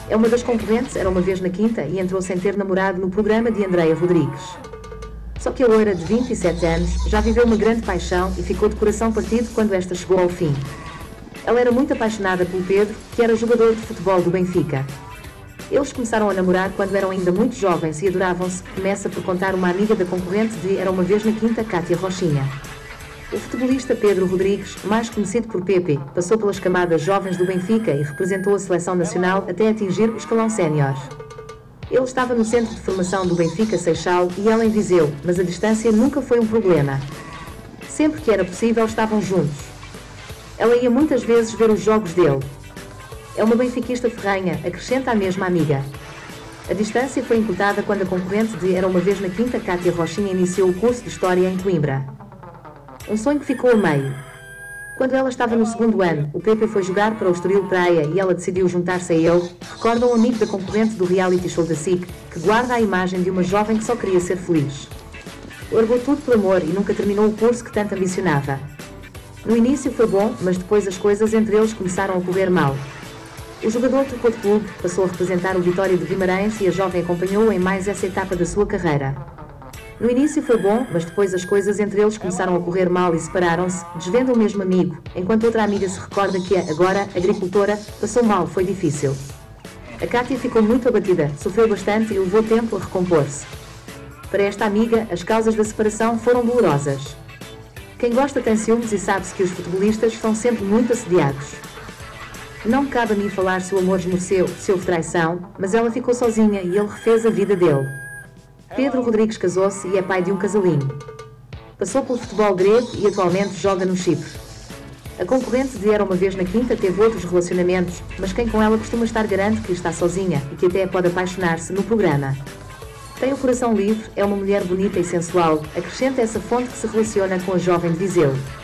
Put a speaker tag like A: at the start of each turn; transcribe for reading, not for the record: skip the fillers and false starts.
A: É uma das concorrentes, era uma vez na quinta e entrou sem ter namorado no programa de Andreia Rodrigues. Só que a loira de 27 anos já viveu uma grande paixão e ficou de coração partido quando esta chegou ao fim. Ela era muito apaixonada pelo Pedro, que era jogador de futebol do Benfica. Eles começaram a namorar quando eram ainda muito jovens e adoravam-se, começa por contar uma amiga da concorrente de Era uma vez na quinta, Cátia Rochinha. O futebolista Pedro Rodrigues, mais conhecido por Pepe, passou pelas camadas jovens do Benfica e representou a seleção nacional até atingir o escalão sénior. Ele estava no centro de formação do Benfica Seixal e ela em Viseu, mas a distância nunca foi um problema. Sempre que era possível estavam juntos. Ela ia muitas vezes ver os jogos dele. É uma benfiquista ferrenha, acrescenta a mesma amiga. A distância foi encurtada quando a concorrente de Era uma vez na quinta, Cátia Rochinha, iniciou o curso de História em Coimbra. Um sonho que ficou a meio. Quando ela estava no segundo ano, o Pepe foi jogar para o Estoril Praia e ela decidiu juntar-se a ele, recorda um amigo da concorrente do reality show da SIC, que guarda a imagem de uma jovem que só queria ser feliz. Largou tudo por amor e nunca terminou o curso que tanto ambicionava. No início foi bom, mas depois as coisas entre eles começaram a correr mal. O jogador trocou de clube, passou a representar o Vitória de Guimarães e a jovem acompanhou-o em mais essa etapa da sua carreira. No início foi bom, mas depois as coisas entre eles começaram a correr mal e separaram-se, desvenda o mesmo amigo, enquanto outra amiga se recorda que a, agora, agricultora, passou mal, foi difícil. A Cátia ficou muito abatida, sofreu bastante e levou tempo a recompor-se. Para esta amiga, as causas da separação foram dolorosas. Quem gosta tem ciúmes e sabe-se que os futebolistas são sempre muito assediados. Não me cabe a mim falar se o amor esmoreceu, se houve traição, mas ela ficou sozinha e ele refez a vida dele. Pedro Rodrigues casou-se e é pai de um casalinho. Passou pelo futebol grego e atualmente joga no Chipre. A concorrente de Era uma vez na quinta teve outros relacionamentos, mas quem com ela costuma estar garante que está sozinha e que até pode apaixonar-se no programa. Tem o coração livre, é uma mulher bonita e sensual, acrescenta essa fonte que se relaciona com a jovem de Viseu.